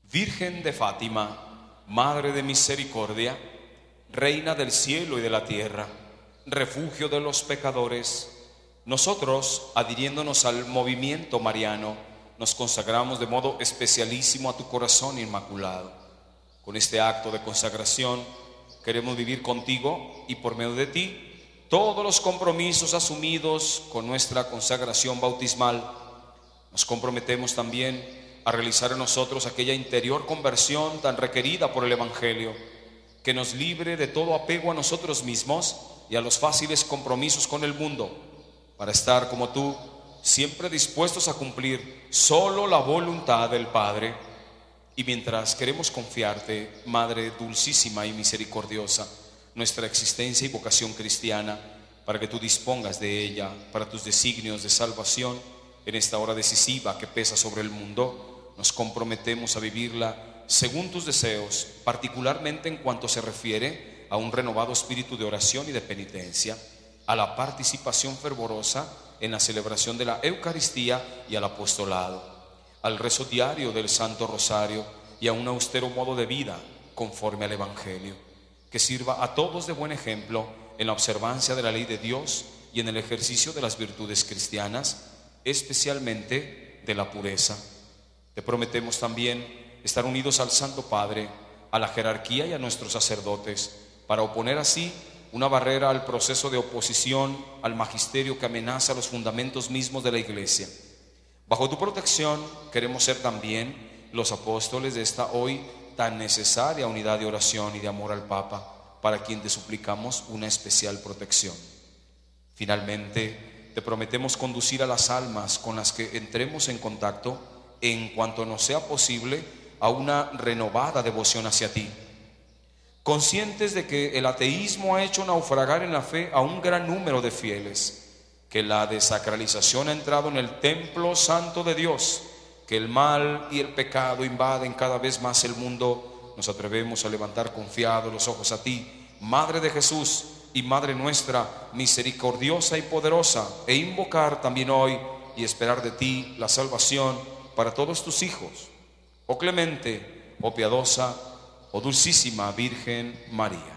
Virgen de Fátima, Madre de Misericordia, Reina del cielo y de la tierra, refugio de los pecadores, nosotros, adhiriéndonos al movimiento mariano, nos consagramos de modo especialísimo a tu corazón inmaculado. Con este acto de consagración queremos vivir contigo y por medio de ti todos los compromisos asumidos con nuestra consagración bautismal. Nos comprometemos también a realizar en nosotros aquella interior conversión tan requerida por el Evangelio, que nos libre de todo apego a nosotros mismos y a los fáciles compromisos con el mundo, para estar como tú, siempre dispuestos a cumplir solo la voluntad del Padre. Y mientras queremos confiarte, Madre dulcísima y misericordiosa, nuestra existencia y vocación cristiana, para que tú dispongas de ella para tus designios de salvación en esta hora decisiva que pesa sobre el mundo, nos comprometemos a vivirla según tus deseos, particularmente en cuanto se refiere a un renovado espíritu de oración y de penitencia, a la participación fervorosa en la celebración de la Eucaristía y al apostolado, al rezo diario del Santo Rosario y a un austero modo de vida conforme al Evangelio, que sirva a todos de buen ejemplo en la observancia de la ley de Dios y en el ejercicio de las virtudes cristianas, especialmente de la pureza. Te prometemos también estar unidos al Santo Padre, a la jerarquía y a nuestros sacerdotes, para oponer así una barrera al proceso de oposición al magisterio que amenaza los fundamentos mismos de la Iglesia. Bajo tu protección queremos ser también los apóstoles de esta hoy tan necesaria unidad de oración y de amor al Papa, para quien te suplicamos una especial protección. Finalmente, te prometemos conducir a las almas con las que entremos en contacto, en cuanto nos sea posible, a una renovada devoción hacia ti. Conscientes de que el ateísmo ha hecho naufragar en la fe a un gran número de fieles, que la desacralización ha entrado en el templo santo de Dios, que el mal y el pecado invaden cada vez más el mundo, nos atrevemos a levantar confiados los ojos a ti, Madre de Jesús y Madre nuestra, misericordiosa y poderosa, e invocar también hoy y esperar de ti la salvación para todos tus hijos. Oh clemente, oh piadosa, oh dulcísima Virgen María.